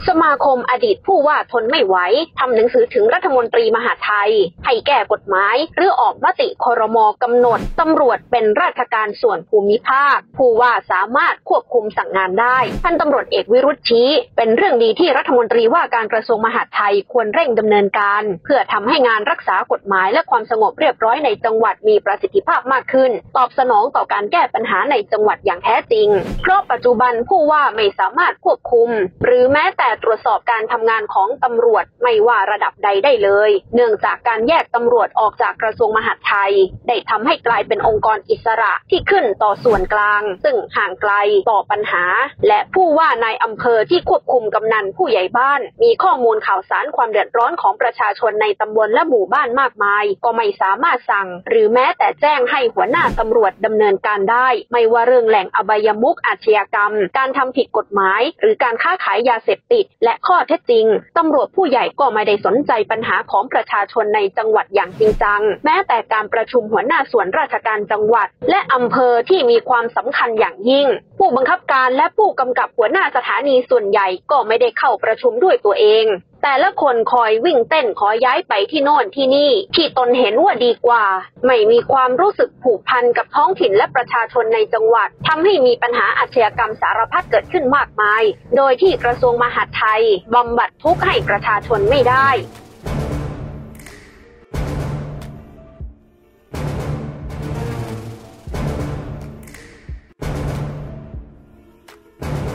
สมาคมอดีตผู้ว่าทนไม่ไหวทำหนังสือถึงรัฐมนตรีมหาดไทยให้แก้กฎหมายหรือออกมติครม.กำหนดตำรวจเป็นราชการส่วนภูมิภาคผู้ว่าสามารถควบคุมสั่งงานได้ท่านตำรวจเอกวิรุธชี้เป็นเรื่องดีที่รัฐมนตรีว่าการกระทรวงมหาดไทยควรเร่งดำเนินการเพื่อทำให้งานรักษากฎหมายและความสงบเรียบร้อยในจังหวัดมีประสิทธิภาพมากขึ้นตอบสนองต่อการแก้ปัญหาในจังหวัดอย่างแท้จริงเพราะปัจจุบันผู้ว่าไม่สามารถควบคุมหรือแม้แต่ตรวจสอบการทำงานของตำรวจไม่ว่าระดับใดได้เลยเนื่องจากการแยกตำรวจออกจากกระทรวงมหาดไทยได้ทำให้กลายเป็นองค์กรอิสระที่ขึ้นต่อส่วนกลางซึ่งห่างไกลต่อปัญหาและผู้ว่านายอำเภอที่ควบคุมกำนันผู้ใหญ่บ้านมีข้อมูลข่าวสารความเดือดร้อนของประชาชนในตำบลและหมู่บ้านมากมายก็ไม่สามารถสั่งหรือแม้แต่แจ้งให้หัวหน้าตำรวจดำเนินการได้ไม่ว่าเรื่องแหล่งอบายมุขอาชญากรรมการทำผิดกฎหมายหรือการค้าขายยาเสพติดและข้อเท็จจริงตำรวจผู้ใหญ่ก็ไม่ได้สนใจปัญหาของประชาชนในจังหวัดอย่างจริงจังแม้แต่การประชุมหัวหน้าส่วนราชการจังหวัดและอำเภอที่มีความสำคัญอย่างยิ่งผู้บังคับการและผู้กำกับหัวหน้าสถานีส่วนใหญ่ก็ไม่ได้เข้าประชุมด้วยตัวเองแต่ละคนคอยวิ่งเต้นขอย้ายไปที่โน่นที่นี่ที่ตนเห็นว่าดีกว่าไม่มีความรู้สึกผูกพันกับท้องถิ่นและประชาชนในจังหวัดทำให้มีปัญหาอาชญากรรมสารพัดเกิดขึ้นมากมายโดยที่กระทรวงมหาดไทยบำบัดทุกข์ให้ประชาชนไม่ได้